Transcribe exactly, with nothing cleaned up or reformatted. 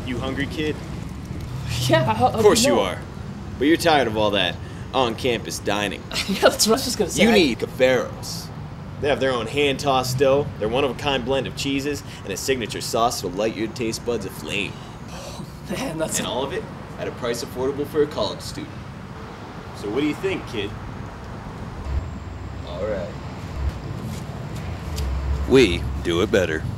You hungry, kid? Yeah, how, Of course you know? are. But you're tired of all that on-campus dining. Yeah, that's what I was just gonna say. You I- need Coffaro's. They have their own hand-tossed dough, their one-of-a-kind blend of cheeses, and a signature sauce that'll light your taste buds aflame. Man, that's... And all of it at a price affordable for a college student. So what do you think, kid? All right. We do it better.